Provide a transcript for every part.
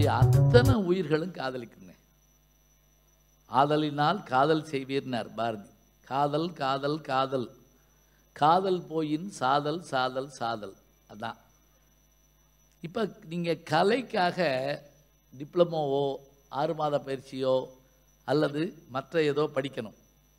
பாரதி அத்தனை உயிர்களும் காதலிக்குங்க. ஆதலினால் காதல் செய்வீர்னார் பாரதி. காதல் காதல் காதல் காதல் போயின் சாதல் சாதல் சாதல். அதான் இப்போ நீங்கள் கலைக்காக டிப்ளமோவோ 6 மாத பயிற்சியோ அல்லது மற்ற ஏதோ படிக்கணும்.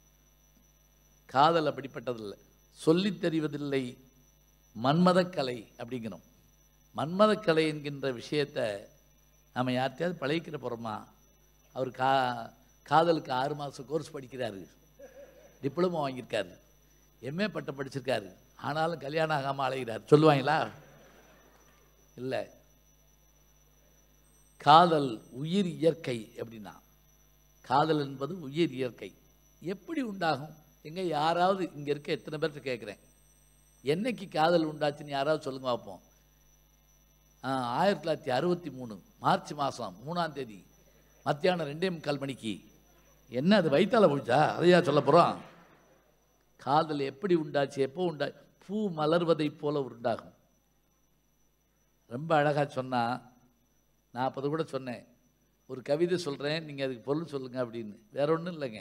காதல் அப்படிப்பட்டதில்லை, சொல்லித் தெரிவதில்லை, மன்மதக்கலை அப்படிங்கிறோம். மன்மதக்கலை என்கின்ற விஷயத்தை நம்ம யார்கிட்டையாவது பழகிக்கிற போகிறோமா? அவர் காதலுக்கு 6 மாதம் கோர்ஸ் படிக்கிறாரு, டிப்ளமோ வாங்கியிருக்காரு, எம்ஏ பட்டம் படிச்சிருக்காரு, ஆனாலும் கல்யாணம் ஆகாமல் அழைகிறார். சொல்லுவாங்களா? இல்லை. காதல் உயிர் இயற்கை அப்படின்னா, காதல் என்பது உயிர் இயற்கை. எப்படி உண்டாகும்? எங்கே யாராவது இங்கே இருக்க எத்தனை பேர்கிட்ட கேட்குறேன், என்னைக்கு காதல் உண்டாச்சுன்னு யாராவது சொல்லுங்க பார்ப்போம். 1963 மார்ச் மாதம் 3ஆம் தேதி மத்தியானம் 2:45 மணிக்கு. என்ன அது வயிற்றால போச்சா? அதையா சொல்ல போகிறோம்? காதல் எப்படி உண்டாச்சு, எப்போ உண்டா? பூ மலர்வதை போல உண்டாகும். ரொம்ப அழகாக சொன்னால், நான் அப்போது கூட சொன்னேன், ஒரு கவிதை சொல்கிறேன், நீங்கள் அதுக்கு பொருள் சொல்லுங்கள் அப்படின்னு. வேற ஒன்றும் இல்லைங்க.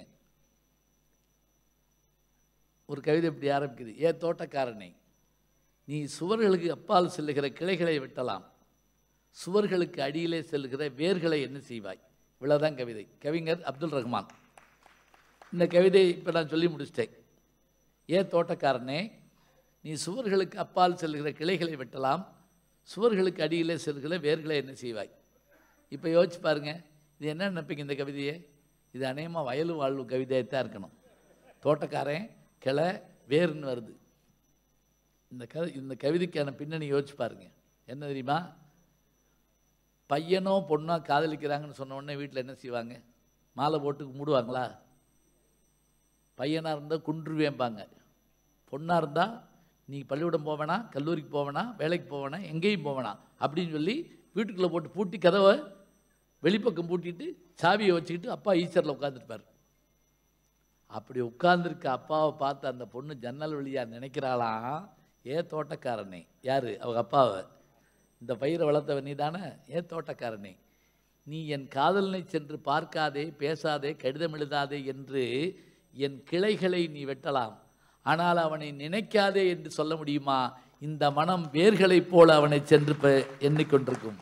ஒரு கவிதை இப்படி ஆரம்பிக்குது. ஏன் தோட்டக்காரனை, நீ சுவர்களுக்கு அப்பால் செல்லுகிற கிளைகளை வெட்டலாம், சுவர்களுக்கு அடியிலே செல்லுகிற வேர்களை என்ன செய்வாய்? இவ்வளோதான் கவிதை. கவிஞர் அப்துல் ரஹ்மான். இந்த கவிதை இப்போ நான் சொல்லி முடிச்சிட்டேன். ஏன் தோட்டக்காரனே, நீ சுவர்களுக்கு அப்பால் செல்கிற கிளைகளை வெட்டலாம், சுவர்களுக்கு அடியிலே செல்கிற வேர்களை என்ன செய்வாய்? இப்போ யோசிச்சு பாருங்க, இது என்ன நினைப்பீங்க இந்த கவிதையை? இது அநேகமாக வயலும் வாழ்வு கவிதையாக தான் இருக்கணும். தோட்டக்காரன், கிளை, வேர்னு வருது. இந்த கவிதைக்கான பின்னணி யோசிச்சு பாருங்க. என்ன தெரியுமா? பையனோ பொண்ணோ காதலிக்கிறாங்கன்னு சொன்ன உடனே வீட்டில் என்ன செய்வாங்க? மாலை போட்டு கும்பிடுவாங்களா? பையனாக இருந்தால் குன்றுவேம்பாங்க, பொண்ணாக இருந்தால் நீ பள்ளிக்கூடம் போவேனா, கல்லூரிக்கு போவேனா, வேலைக்கு போவேனா, எங்கேயும் போவேனா அப்படின்னு சொல்லி வீட்டுக்குள்ளே போட்டு பூட்டி கதவை வெளிப்பக்கம் பூட்டிட்டு சாவியை வச்சுக்கிட்டு அப்பா ஈஸ்வரில் உட்காந்துருப்பார். அப்படி உட்கார்ந்துருக்க அப்பாவை பார்த்து அந்த பொண்ணு ஜன்னல் வழியாக நினைக்கிறாளாம், ஏன் தோட்டக்காரனே. யார்? அவங்க அப்பாவை. இந்த பயிரை வளர்த்தவன் நீ தானே, ஏன் தோட்டக்காரனே, நீ என் காதலனை சென்று பார்க்காதே, பேசாதே, கடிதம் எழுதாதே என்று என் கிளைகளை நீ வெட்டலாம், ஆனால் அவனை நினைக்காதே என்று சொல்ல முடியுமா? இந்த மனம் வேர்களைப் போல அவனை சென்று எண்ணிக்கொண்டிருக்கும்.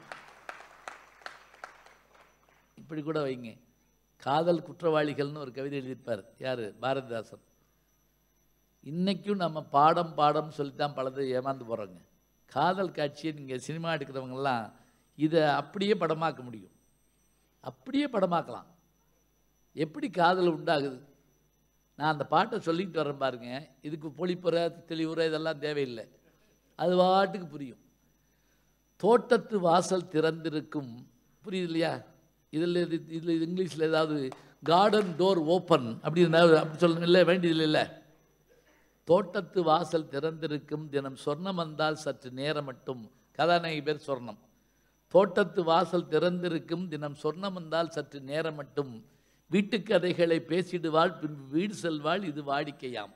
இப்படி கூட வைங்க. காதல் குற்றவாளிகள்னு ஒரு கவிதை எழுதியிருப்பார். யார்? பாரதிதாசன். இன்றைக்கும் நம்ம பாடம் சொல்லித்தான் பலதை ஏமாந்து போகிறோங்க. காதல் காட்சியை நீங்கள் சினிமா எடுக்கிறவங்கெல்லாம் இதை அப்படியே படமாக்க முடியும், அப்படியே படமாக்கலாம். எப்படி காதல் உண்டாகுது? நான் அந்த பாட்டை சொல்லிக்கிட்டு வரேன் பாருங்க. இதுக்கு பொழிப்புரை தெளிவுரை இதெல்லாம் தேவையில்லை, அது பாட்டுக்கு புரியும். தோட்டத்து வாசல் திறந்திருக்கும், புரியுது இல்லையா? இதில் இங்கிலீஷில் ஏதாவது கார்டன் டோர் ஓப்பன் அப்படின்னு அப்படி சொல்லணும் இல்லை, வேண்டியதில்லை. இல்லை, தோட்டத்து வாசல் திறந்திருக்கும், தினம் சொர்ணம் வந்தால் சற்று நேரம் மட்டும். கதாநாயகி பேர் சொர்ணம். தோட்டத்து வாசல் திறந்திருக்கும், தினம் சொர்ணம் வந்தால் சற்று நேரம் மட்டும், வீட்டுக்கதைகளை பேசிடுவாள், பின்பு வீடு செல்வாள், இது வாடிக்கையாம்.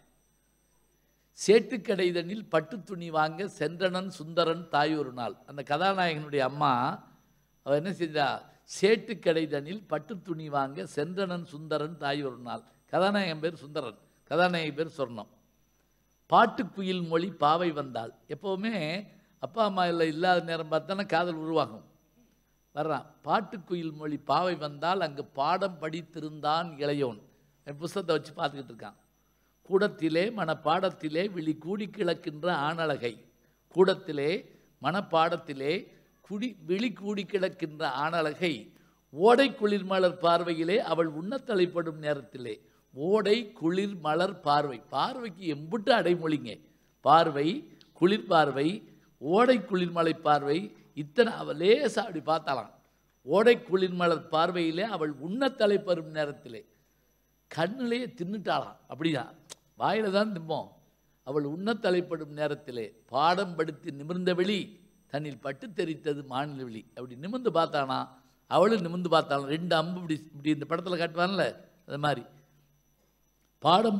சேட்டுக்கடைதனில் பட்டு துணி வாங்க சென்றனன் சுந்தரன் தாய் ஒரு நாள். அந்த கதாநாயகனுடைய அம்மா அவள் என்ன செஞ்சா? சேட்டுக்கடைதனில் பட்டு துணி வாங்க சென்றனன் சுந்தரன் தாய் ஒரு நாள். கதாநாயகன் பேர் சுந்தரன், கதாநாயகி பேர் சொர்ணம். பாட்டுக்குயில் மொழி பாவை வந்தாள். எப்போவுமே அப்பா அம்மா இல்லை இல்லாத நேரம் பார்த்தானே காதல் உருவாகும். வர்றான், பாட்டுக்குயில் மொழி பாவை வந்தால் அங்கு பாடம் படித்திருந்தான் இளையோன். என் புஸ்தகத்தை வச்சு பார்த்துக்கிட்டு இருக்கான். கூடத்திலே மனப்பாடத்திலே விழி கூடி கிடக்கின்ற ஆணழகை, கூடத்திலே மனப்பாடத்திலே விழி கூடி கிடக்கின்ற ஆணழகை, ஓடை குளிர் மலர் பார்வையிலே அவள் உண்ணத்தலைப்படும் நேரத்திலே. ஓடை குளிர் மலர் பார்வை, பார்வைக்கு எம்புட்டு அடைமொழிங்க. பார்வை, குளிர் பார்வை, ஓடை குளிர்மலை பார்வை, இத்தனை அவள் லேசா அப்படி பார்த்தாலாம். ஓடை குளிர்மலர் பார்வையிலே அவள் உண்ணத்தலைப்படும் நேரத்திலே. கண்ணிலேயே தின்னுட்டாளாம், அப்படிதான் வாயில தான் திம்போம். அவள் உண்ணத்தலைப்படும் நேரத்திலே பாடம் படுத்தி நிமிர்ந்த வெளி தன்னில் பட்டு தெரித்தது மாநில வெளி. அப்படி நிமிர்ந்து பார்த்தானா, அவளும் நிமிர்ந்து பார்த்தாலும். 2 அம்பு இப்படி இப்படி இந்த படத்தில் காட்டுவான்ல, அது மாதிரி பாடம்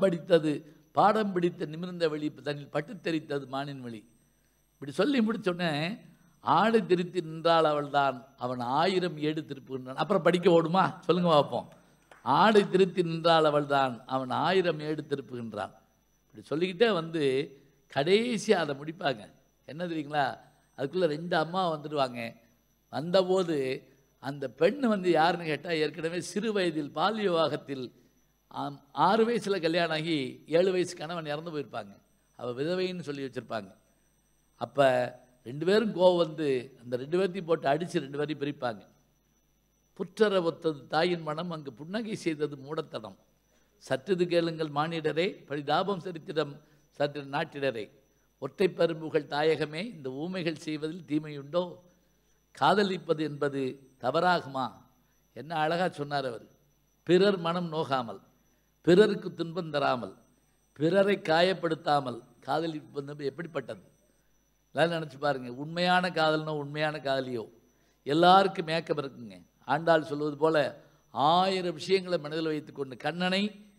பிடித்த நிமிர்ந்த வெளி தன்னில் பட்டு தெரித்தது மானின் வெளி. இப்படி சொல்லி முடிச்சோடனே ஆடை திருத்தி நின்றாள் அவள்தான் அவன் 1000 ஏடு திருப்புகின்றான். அப்புறம் படிக்க ஓடுமா சொல்லுங்க பார்ப்போம். ஆடை திருத்தி நின்றாள் அவள்தான் அவன் 1000 ஏடு திருப்புகின்றான். இப்படி சொல்லிக்கிட்டே வந்து கடைசியாக அதை முடிப்பாங்க. என்ன தெரியுங்களா, அதுக்குள்ளே 2 அம்மா வந்துடுவாங்க. வந்தபோது அந்த பெண் வந்து யாருன்னு கேட்டால், ஏற்கனவே சிறு வயதில் பால் விவாகத்தில் 6 வயசில் கல்யாணம் ஆகி 7 வயசு கணவன் இறந்து போயிருப்பாங்க. அவள் விதவைன்னு சொல்லி வச்சுருப்பாங்க. அப்போ 2 பேரும் கோவம் வந்து அந்த 2 பேர்த்தையும் போட்டு அடித்து 2 பேரையும் பிரிப்பாங்க. புற்றற ஒத்தது தாயின் மனம் அங்கு புன்னகை செய்தது மூடத்தனம். சற்றுது கேளுங்கள் மானிடரே பரிதாபம் சரித்திரம் சற்று நாட்டிடரே ஒற்றை பரும்புகள் தாயகமே இந்த ஊமைகள் செய்வதில் தீமையுண்டோ? காதலிப்பது என்பது தவறாகுமா? என்ன அழகாக சொன்னார் அவர். பிறர் மனம் நோகாமல், பிறருக்கு துன்பம் தராமல், பிறரை காயப்படுத்தாமல் காதலிப்பது எப்படிப்பட்டது? எல்லாம் நினச்சி பாருங்கள். உண்மையான காதல்னோ உண்மையான காதலியோ எல்லாருக்கும் மேக்கப் இருக்குங்க. ஆண்டாள் சொல்வது போல 1000 விஷயங்களை மனதில் வைத்துக்கொண்டு கண்ணனை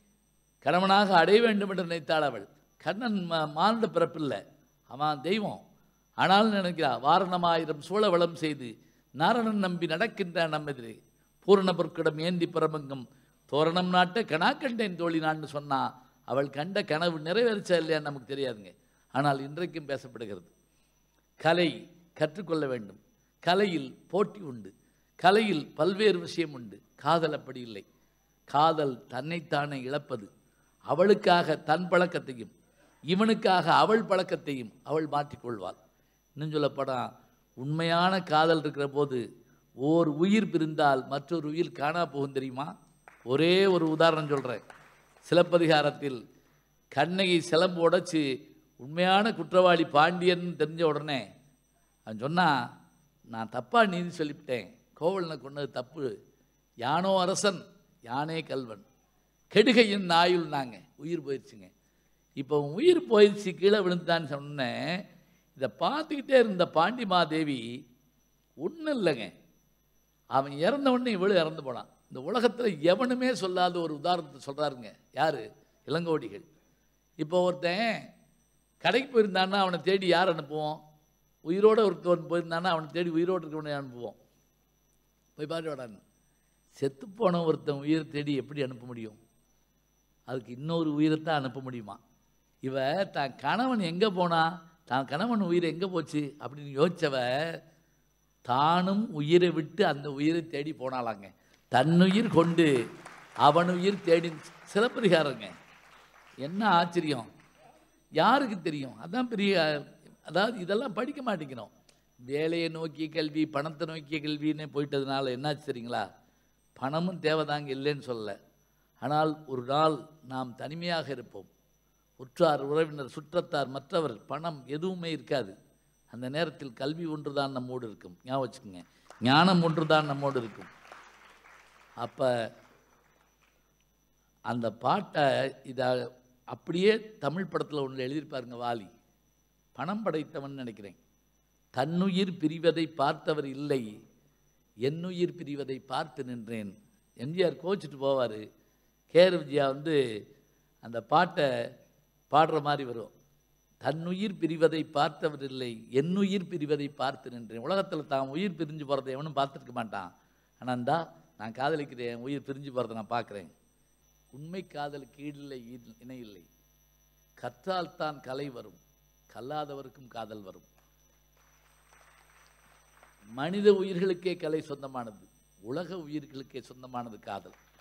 கணவனாக அடைய வேண்டும் என்று நினைத்தாள் அவள். கண்ணன் மானுட பிறப்பில்லை, அவன் தெய்வம். ஆனாலும் நினைக்கிறா வாரணம் 1000 சோழ வளம் செய்து நாரணன் நம்பி நடக்கின்ற நம்மெதிரே பூரண பொற்கிடம் ஏந்தி பிரபங்கம் தோரணம் நாட்ட கணா கண்டேன் தோழி நான்னு சொன்னா அவள் கண்ட கனவு நிறைவேறிச்சா இல்லையான்னு நமக்கு தெரியாதுங்க. ஆனால் இன்றைக்கும் பேசப்படுகிறது. கலை கற்றுக்கொள்ள வேண்டும். கலையில் போட்டி உண்டு, கலையில் பல்வேறு விஷயம் உண்டு. காதல் அப்படி இல்லை. காதல் தன்னைத்தானே இழப்பது. அவளுக்காக தன் பழக்கத்தையும் இவனுக்காக அவள் பழக்கத்தையும் அவள் மாற்றிக்கொள்வாள். இன்னும் சொல்லப்படான், உண்மையான காதல் இருக்கிற போது ஓர் உயிர் பிரிந்தால் மற்றொரு உயிர் காணா போகும் தெரியுமா? ஒரே ஒரு உதாரணம் சொல்கிறேன். சிலப்பதிகாரத்தில் கண்ணகி சிலம்பு உடைச்சி உண்மையான குற்றவாளி பாண்டியன் தெரிஞ்ச உடனே அவன் சொன்னான், நான் தப்பாக நீதி சொல்லிவிட்டேன், கோவலனை கொண்டது தப்பு, யானோ அரசன் யானே கல்வன் கெடுகையின் ஆயுள் நாங்க உயிர் போயிடுச்சுங்க. இப்போ உயிர் போயிடுச்சு கீழே விழுந்தான்னு சொன்னேன். இதை பார்த்துக்கிட்டே இருந்த பாண்டிமாதேவி ஒன்றும் இல்லைங்க, அவன் இறந்த உடனே இவ்வளோ இறந்து போனான். இந்த உலகத்தில் எவனுமே சொல்லாத ஒரு உதாரணத்தை சொல்கிறாருங்க. யார்? இளங்கோடிகள். இப்போ ஒருத்தன் கடைக்கு போயிருந்தான்னா அவனை தேடி யார் அனுப்புவோம்? உயிரோடு ஒருத்தவன் போயிருந்தானா அவனை தேடி உயிரோடு இருக்கவனை அனுப்புவோம். போய் பாரு வாடான்னு. செத்துப்போன ஒருத்தன் உயிரை தேடி எப்படி அனுப்ப முடியும்? அதுக்கு இன்னொரு உயிரைத்தான் அனுப்ப முடியுமா? இவ தான் கணவன் எங்கே போனா, தான் கணவன் உயிர் எங்கே போச்சு அப்படின்னு யோசிச்சவ தானும் உயிரை விட்டு அந்த உயிரை தேடி போனாலாங்க. தன்னுயிர் கொண்டு அவன் உயிர் தேடி. சிலப்பதிகாரங்க. என்ன ஆச்சரியம், யாருக்கு தெரியும்? அதான் பெரிய, அதாவது இதெல்லாம் படிக்க மாட்டேங்கிறோம். வேலையை நோக்கிய கல்வி, பணத்தை நோக்கிய கல்வின்னு போயிட்டதுனால என்னாச்சு தெரியுங்களா? பணமும் தேவைதாங்க, இல்லைன்னு சொல்லலை. ஆனால் ஒரு நாள் நாம் தனிமையாக இருப்போம். உற்றார் உறவினர் சுற்றத்தார் மற்றவர் பணம் எதுவுமே இருக்காது. அந்த நேரத்தில் கல்வி ஒன்று தான் நம்மோடு இருக்கும். ஞாபகம் வச்சுக்கோங்க, ஞானம் ஒன்று தான் நம்மோடு இருக்கும். அப்போ அந்த பாட்டை இதை அப்படியே தமிழ் படத்தில் ஒன்று எழுதியிருப்பாருங்க வாலி. பணம் படைத்தவன் நினைக்கிறேன். தன்னுயிர் பிரிவதை பார்த்தவர் இல்லை, என்னுயிர் பிரிவதை பார்த்து நின்றேன். எம்ஜிஆர் கோச்சிட்டு போவார். கேஆர் விஜயா வந்து அந்த பாட்டை பாடுற மாதிரி வரும். தன்னுயிர் பிரிவதை பார்த்தவர் இல்லை, என்னுயிர் பிரிவதை பார்த்து நின்றேன். உலகத்தில் தான் உயிர் பிரிஞ்சு போகிறத எவனும் பார்த்துருக்க மாட்டான். ஆனால் இந்தா நான் காதலிக்கிறேன், உயிர் பிரிஞ்சு போகிறத நான் பார்க்குறேன். உண்மை காதலுக்கு ஈடில்லை, இணை இல்லை. கற்றால் தான் கலை வரும், கல்லாதவருக்கும் காதல் வரும். மனித உயிர்களுக்கே கலை சொந்தமானது, உலக உயிர்களுக்கே சொந்தமானது காதல்.